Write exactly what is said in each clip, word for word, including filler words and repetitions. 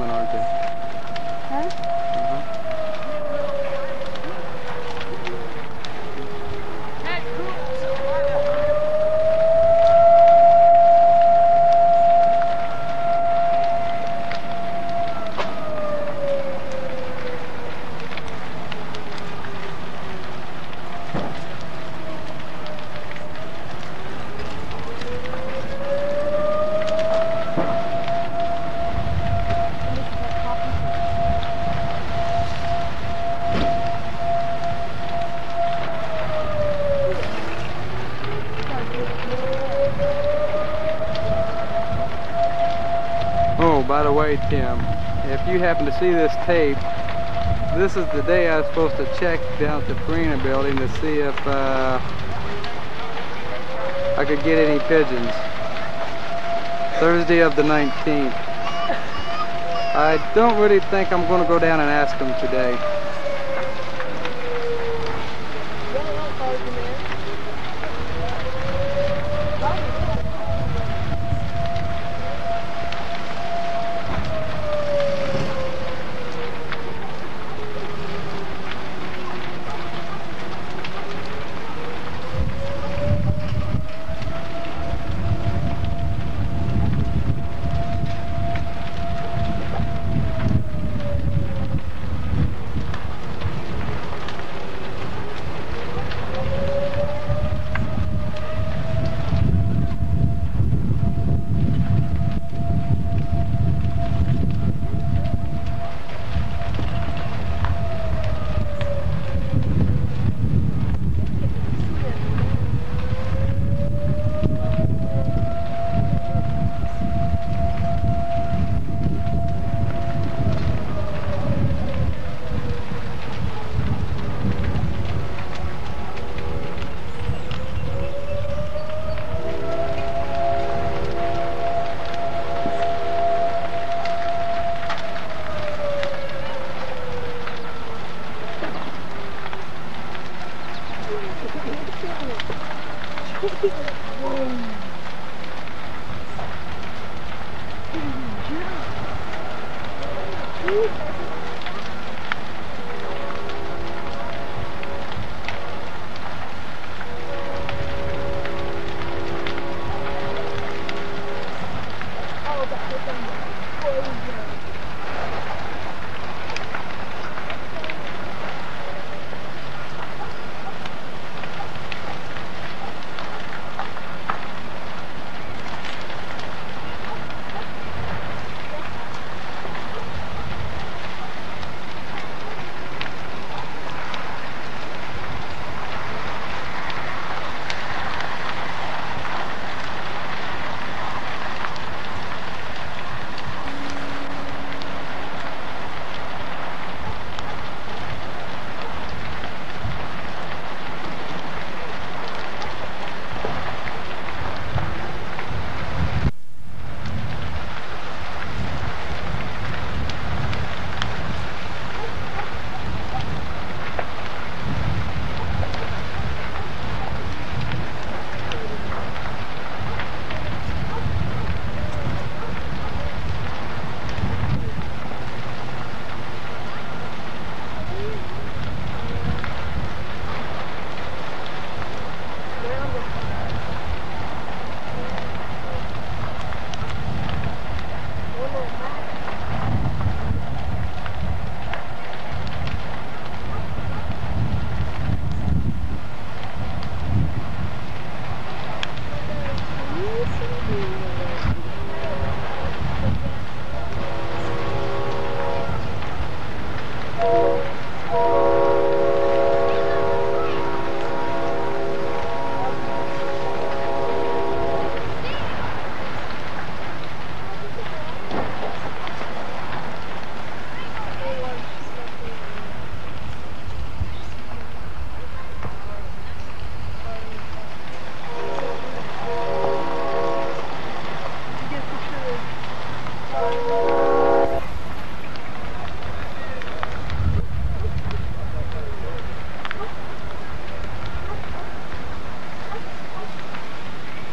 one, aren't they? Huh? Uh-huh. Oh, by the way, Tim, if you happen to see this tape, this is the day I was supposed to check down at the Purina building to see if uh, I could get any pigeons. Thursday of the nineteenth. I don't really think I'm going to go down and ask them today.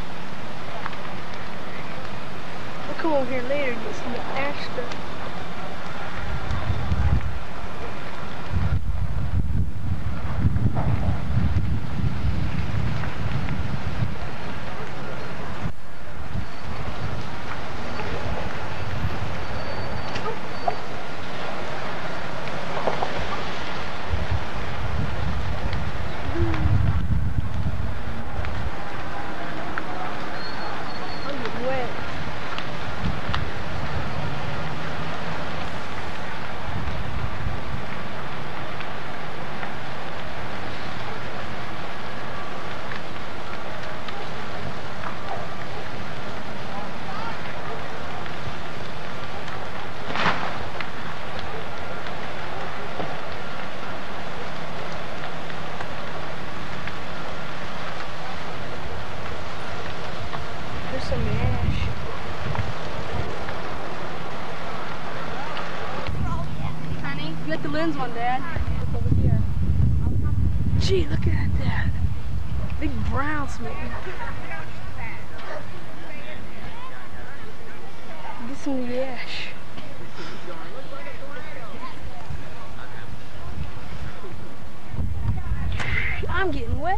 We'll come over here later and get some extra. some ash. Honey, you got the lens one, Dad. Look over here. Gee, look at that. Big brown snake. Get some of the ash. I'm getting wet.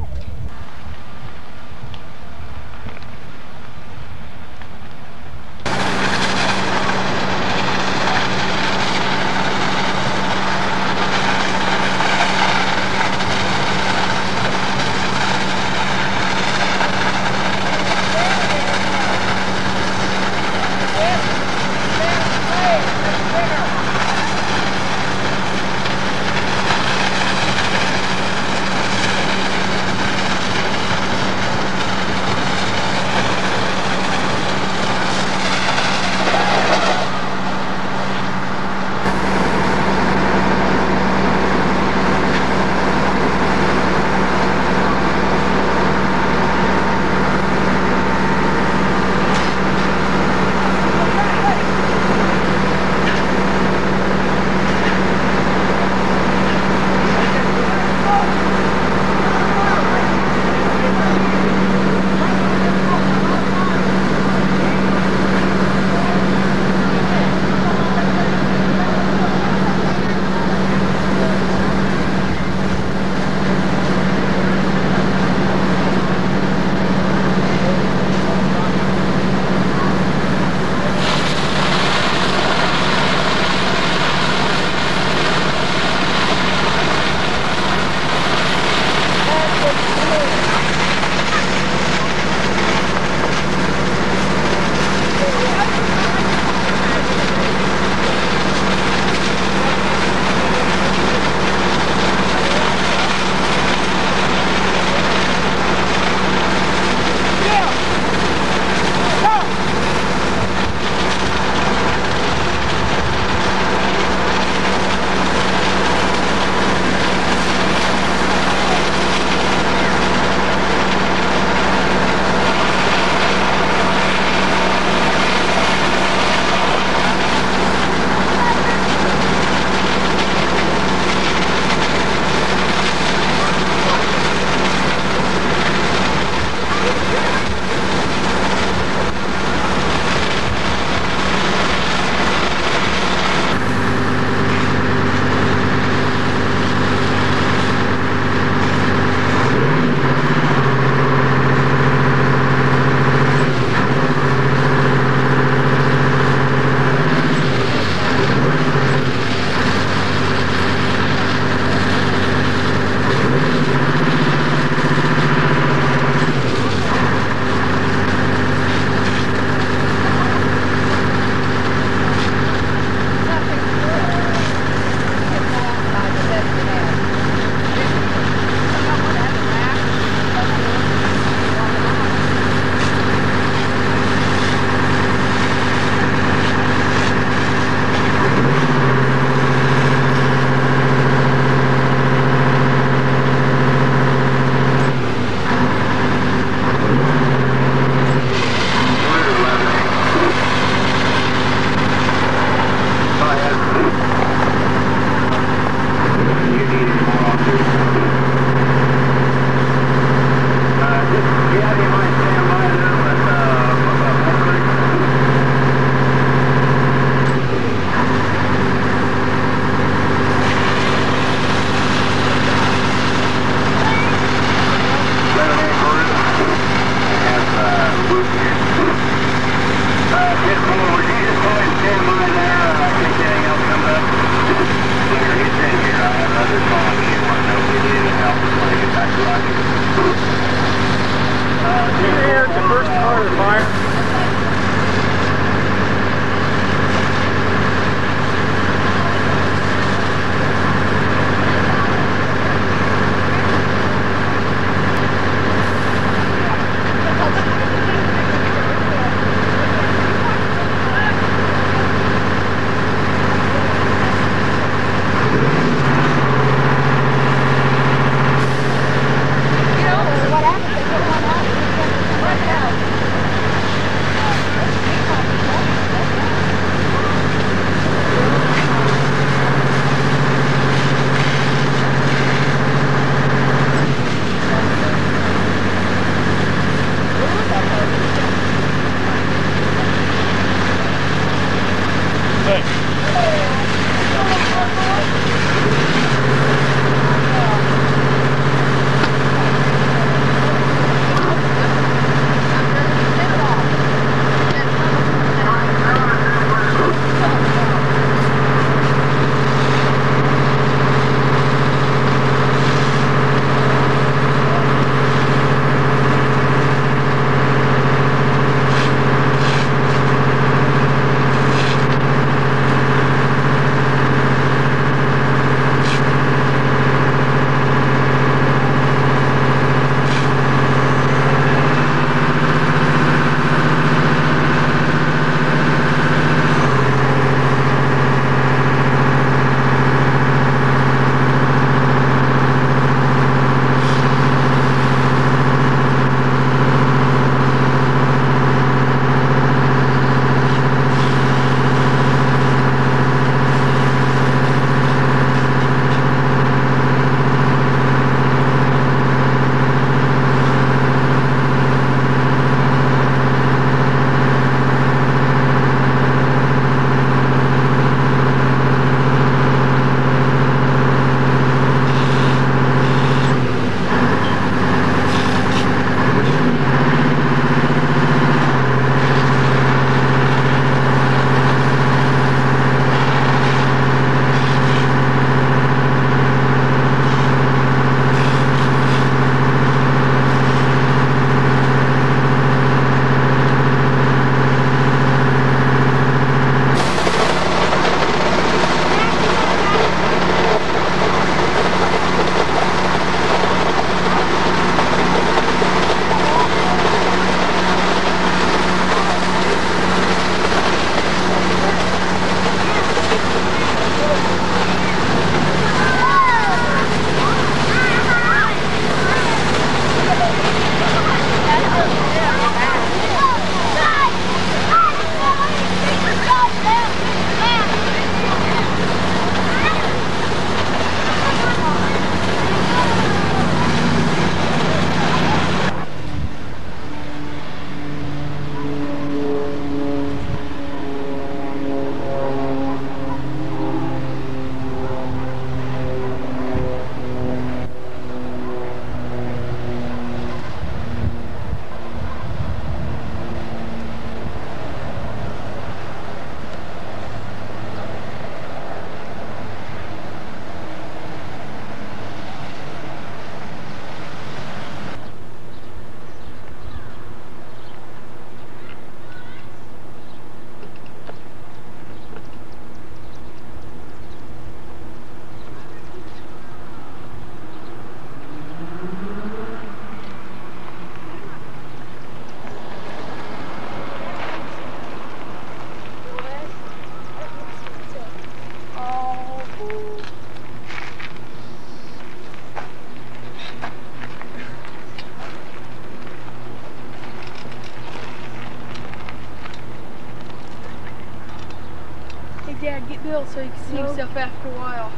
Dad, get Bill so he can see No. himself after a while.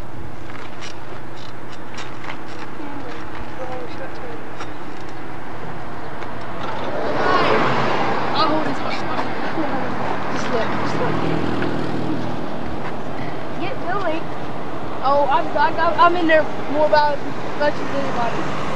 I'll hold his arm. Just look, just look. Get Billy. Oh, I'm, I, I'm in there more about as much as anybody.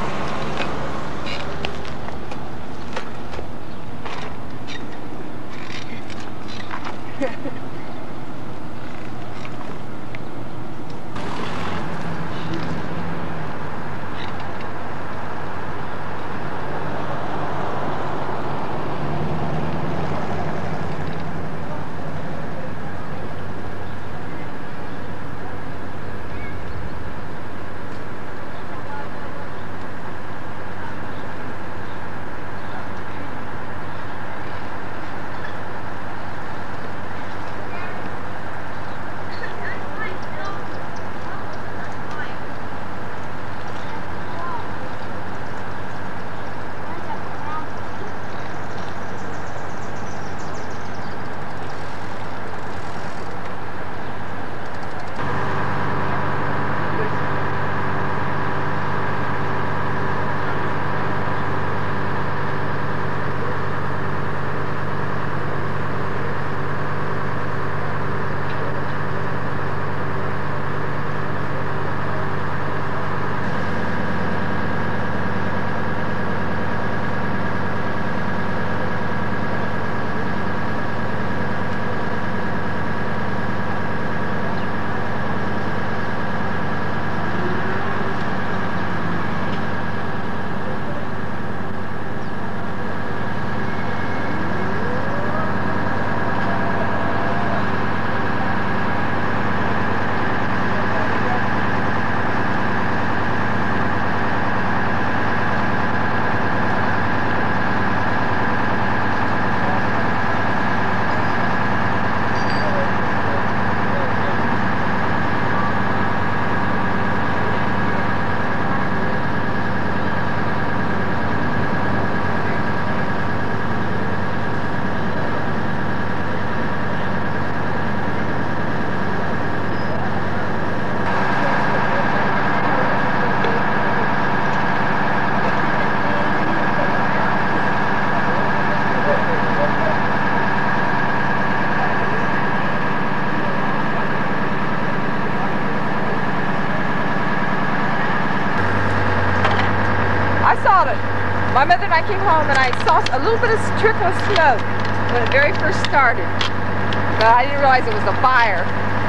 My mother and I came home and I saw a little bit of trickle of smoke when it very first started. But I didn't realize it was a fire.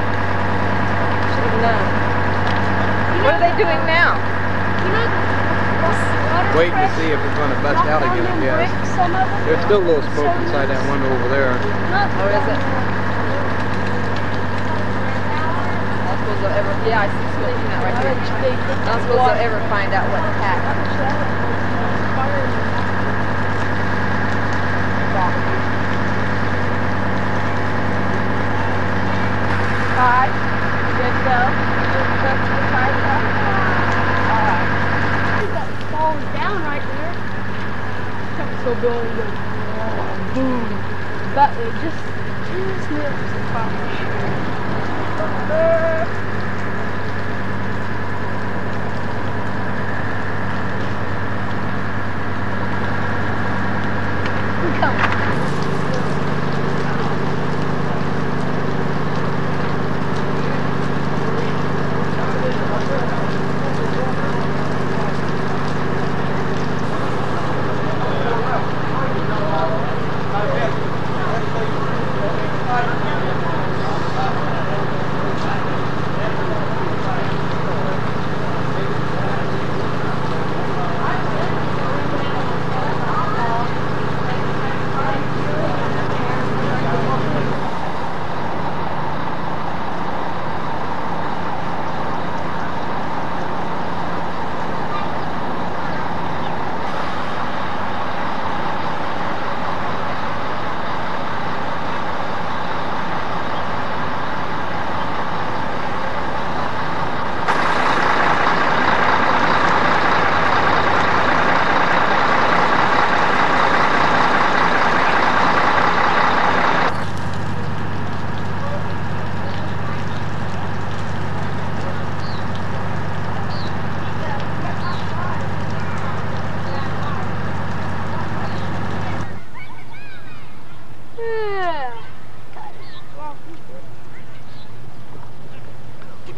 Should have known. What are they doing now? You know, Waiting to see if it's going to bust out again, I guess. There's still a little smoke inside that window over there. Oh, is it? I don't suppose they'll ever, yeah, I see smoke coming out right there. I don't suppose they'll ever find out what happened. Five. Good to go. Good to the five. Alright. that falls down right there. So Bill will go boom. But it just just missed the fire.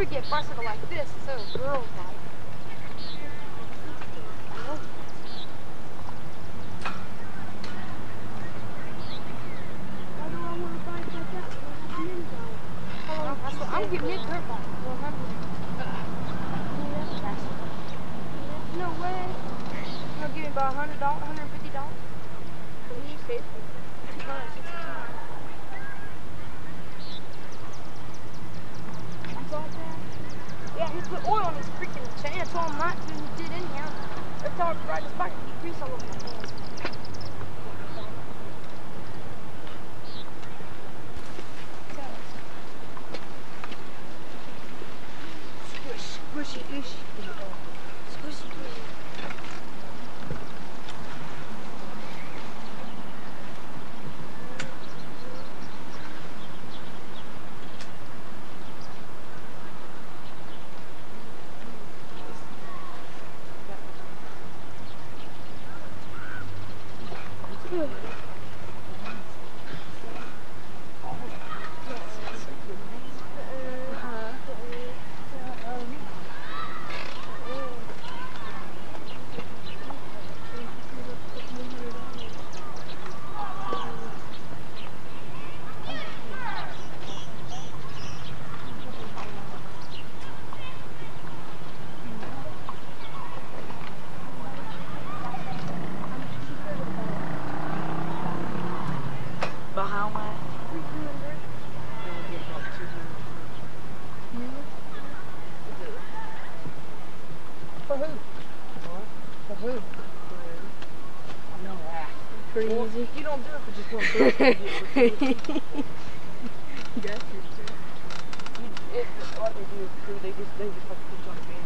get a bicycle like this instead of a girl's bike. Why do I want a bike like that? That's what I'm getting it dirt bike. No way. I'll give me about a hundred dollars, hundred and fifty dollars. Yeah, he put oil on his freaking chain. I told him not to. He did anyhow. Every time I ride this bike, I get grease all over my hands. Squish, squishy, ishy. Squishy, squishy. Pretty well, easy. You don't do it for just one person. You do it for two. That's your too. What they do is they just they just have to put you on the band.